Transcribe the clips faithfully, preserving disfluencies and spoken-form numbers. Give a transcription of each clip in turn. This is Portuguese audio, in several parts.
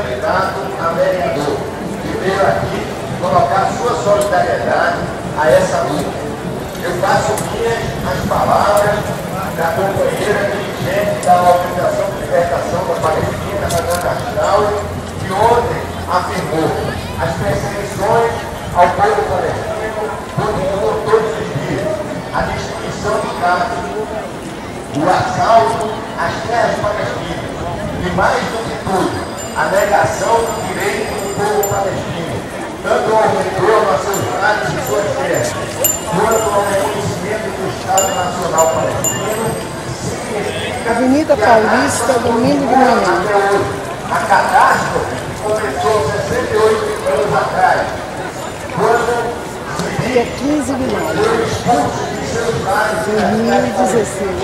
candidato a vereador, que veio aqui colocar sua solidariedade a essa luta. Eu faço minhas as palavras da companheira dirigente da Organização de Libertação da Palestina, Fazenda Capital, que ontem afirmou: as perseguições ao povo palestino continuam todos os dias. A destruição do caso, o assalto às terras palestinas e, mais do que tudo, a negação do direito do povo palestino, tanto ao retorno a seus lares e suas terras, quanto ao reconhecimento do Estado Nacional Palestino, significa Avenida Paulista, domingo de manhã. A catástrofe começou sessenta e oito anos atrás, quando Dia quinze de maio de dois mil e dezesseis.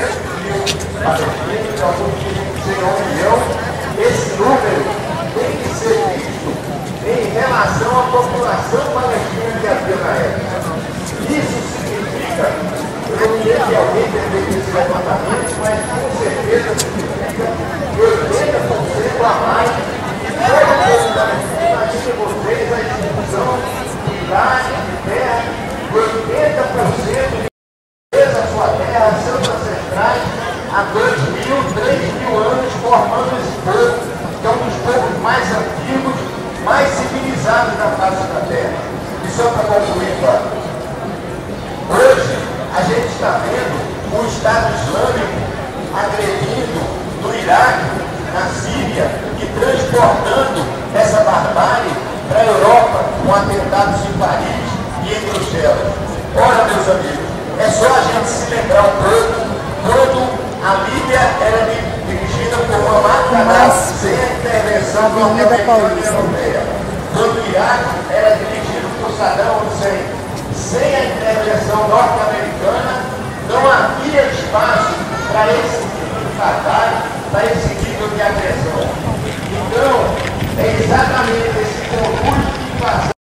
Esse número tem que ser visto em relação à população palestina que havia na época. Isso significa, eu não sei se alguém tem feito esse levantamento, mas com certeza significa que oitenta por cento a mais de toda a população. Imaginem vocês a instituição de idade, de terra, oitenta por cento da sua terra, seus ancestrais, há dois mil, três mil anos formando esse povo, que é um dos povos mais antigos, mais civilizados da face da terra. E só para concluir, claro, hoje a gente está vendo o Estado Islâmico agredindo no Iraque, na Síria, e transportando essa barbárie para a Europa, com atentados em Paris e em Bruxelas. Ora, meus amigos, é só a gente se lembrar um pouco quando a Líbia era dirigida por uma máquina sem a intervenção da União Europeia. Quando o Iraque era dirigido por Saddam Hussein sem a intervenção norte-americana, não havia espaço para esse tipo de batalha, para esse tipo de agressão. Então, é exatamente esse conjunto de fazer.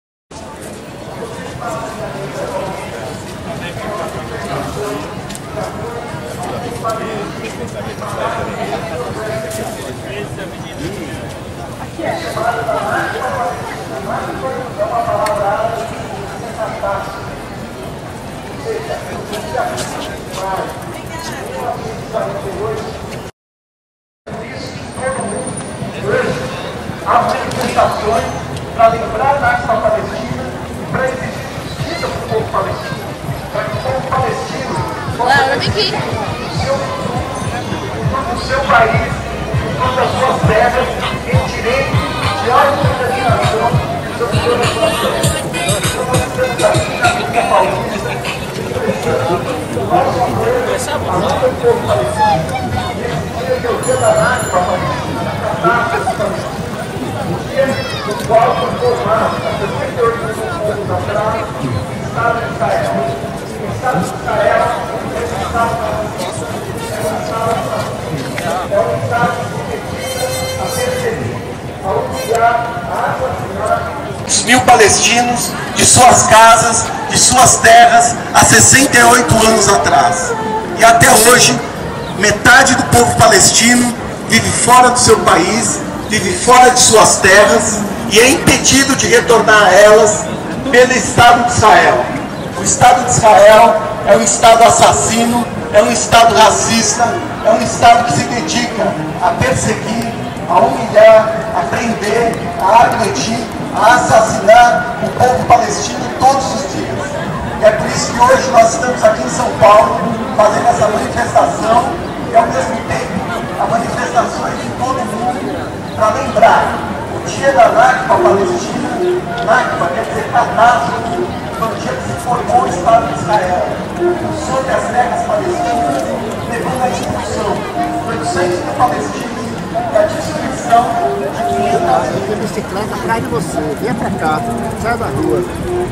Aqui é chamada da máquina palestina. Máquina é uma palavra árabe que é fantástica. Ou seja, o dia vinte de maio de mil novecentos e quarenta e oito, por isso que todo mundo hoje há manifestações para lembrar a nação palestina e para exigir justiça para o povo palestino, para que o povo palestino possa ter o seu futuro, o seu país, todas as suas terras, em direito de autodeterminação sobre todas as suas terras. Então, nós estamos aqui na Avenida Paulista, expressando o nosso apoio ao povo palestino. E esse dia que é o dia da náusea palestina, da catástrofe palestina, o dia no qual foi formado, há sessenta e oito anos atrás, o Estado de Israel. O Estado de Israel é um Estado nacional, é um Estado é um Estado que se dedica a perseguir, a humilhar, a assassinar os mil palestinos de suas casas, de suas terras, há sessenta e oito anos atrás. E até hoje, metade do povo palestino vive fora do seu país, vive fora de suas terras e é impedido de retornar a elas pelo Estado de Israel. O Estado de Israel é um Estado assassino, é um Estado racista, é um Estado que se dedica a perseguir, a humilhar, a prender, a agredir, a assassinar o povo palestino todos os dias. E é por isso que hoje nós estamos aqui em São Paulo fazendo essa manifestação e ao mesmo tempo a manifestações de todo mundo para lembrar o dia da Nakba palestina. Nakba quer dizer catástrofe, foi o dia que se formou o Estado de Israel sobre as terras palestinas, levando a expulsão de oitocentos mil palestinos e a destruição de quinhentas mil. A bicicleta atrás de você, vem pra cá, sai da rua.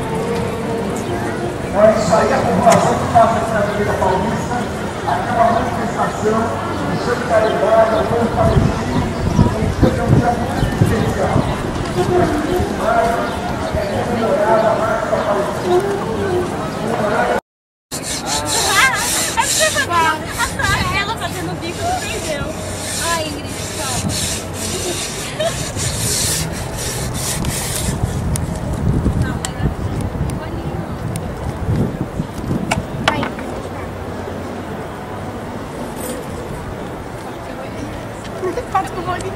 Então é isso aí, a população que passa aqui na Avenida Paulista, aqui é uma manifestação de solidariedade ao povo palestino, e isso é um dia muito especial. O dia vinte de maio é comemorada a marcha palestina. Ela fazendo bico não perdeu. Ai, Ingrid, calma. Foto com o bolinho.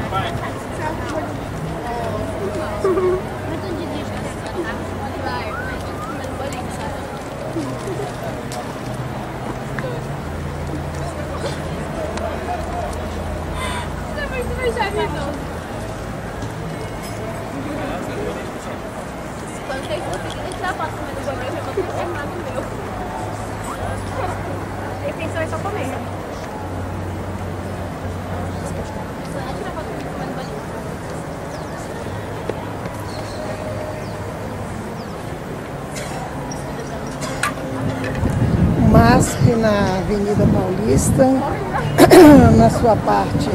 Quando vocês conseguirem tirar foto no meu do banheiro, eu vou ter que terminar no meu. Refeição é só comer. Só não tirar foto comigo comendo bolinho. M A S P na Avenida Paulista, na sua parte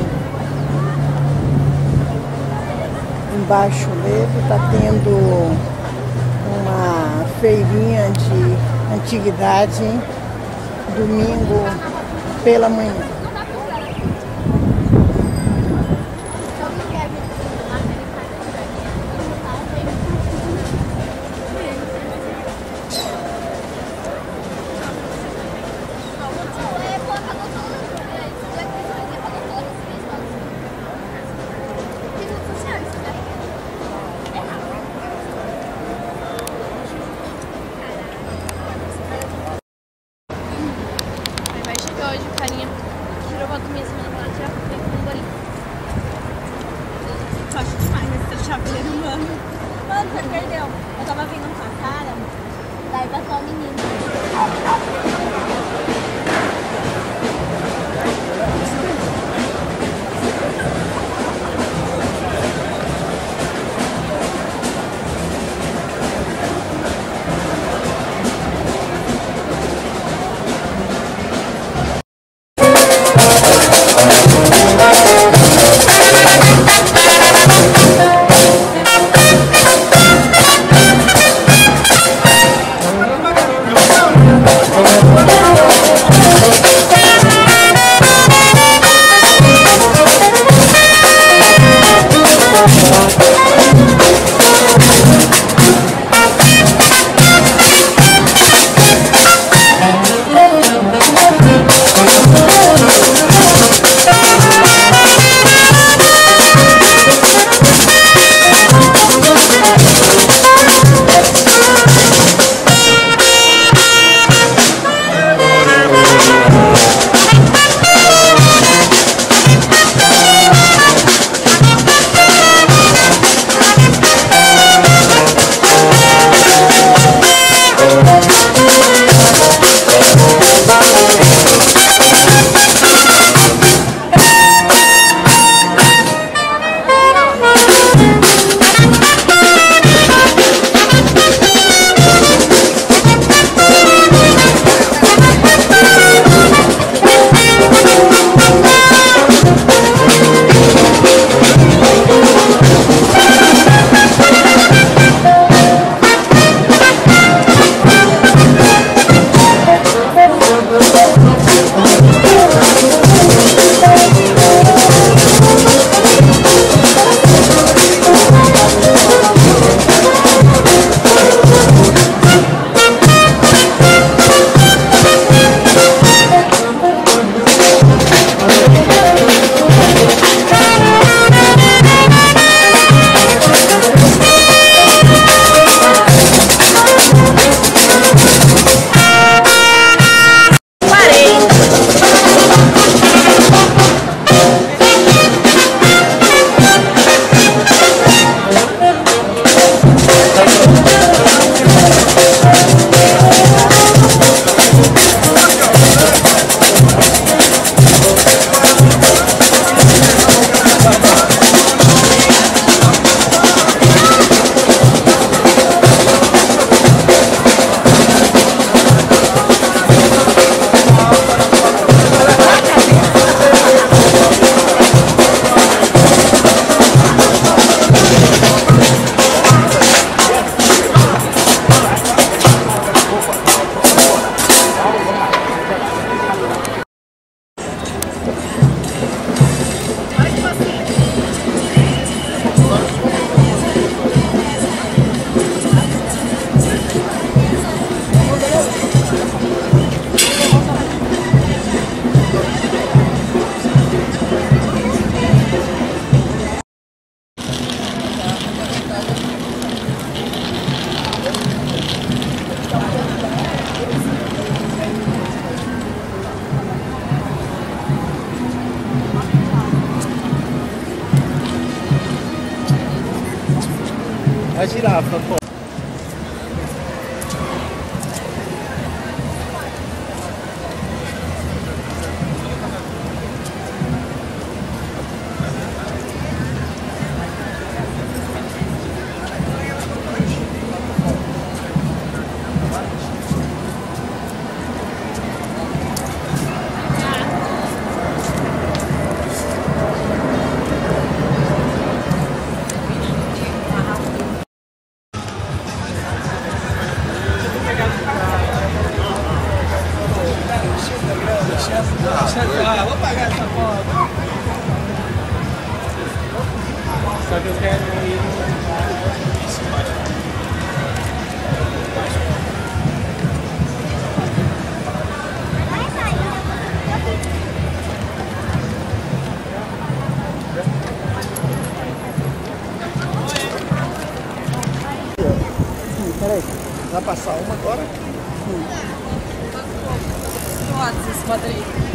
embaixo dele está tendo uma feirinha de antiguidade, domingo pela manhã. Hoje o carinha tirou foto minha semana pra tirar foto com o bolinho. Eu acho demais esse chaveiro, mano. Mano, você perdeu. Eu tava vindo com a cara, daí passou o menino. Thank you. a girafa, pô. Ah, vou pagar essa foto. Só que eu quero ir no... Peraí, vai passar uma agora? Fotos esse quadrinho.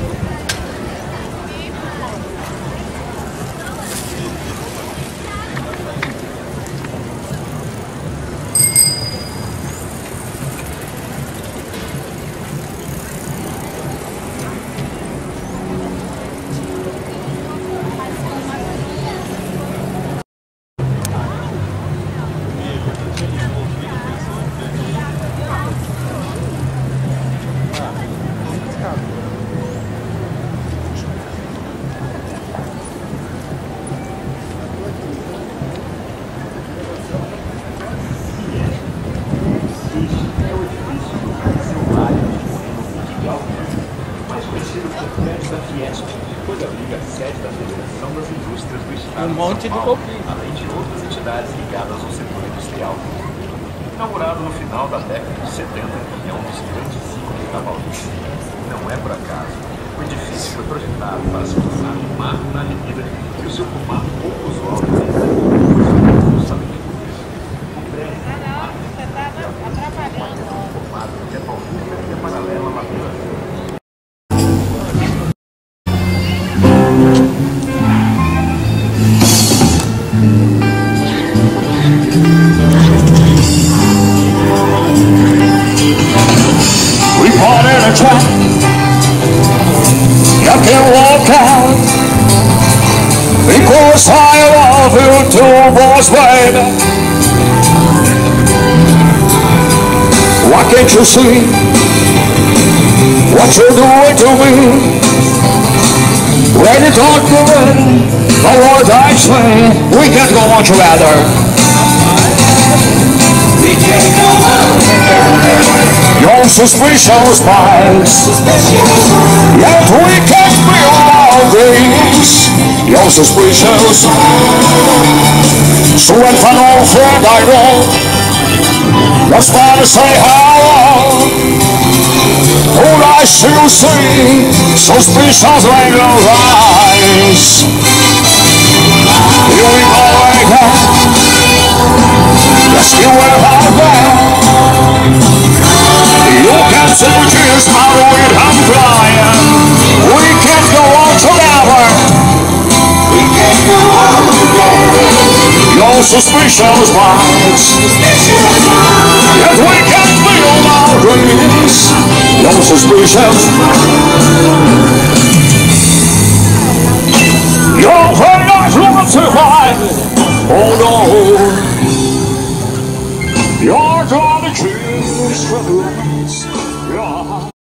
Um monte de copinha. Além de outras entidades ligadas ao setor industrial. Inaugurado no final da década de setenta, é um dos grandes ícones da Paulista. Não é por acaso. O edifício foi projetado para se tornar um marco na avenida e o seu formato pouco usual de justamente por isso. O prédio é um marco formado entre a Paulista e a paralela Lazer. You can walk out because I love you too much, baby. Why can't you see what you're doing to me? When you talk to me, the words I say, we can't go on together. We can't go on together. Your suspicious minds, yet we can't be all things. Your suspicious so when for no friend I know, just wanna say how all I still see, suspicious like your eyes. Here we go again, yes you will have that. You can't say just how weird I'm flying. We can't go on together. We can't go on together. Your suspicious minds, yet we can't feel our dreams. Your suspicious your very nice woman to find. Oh no, you're trying to choose for the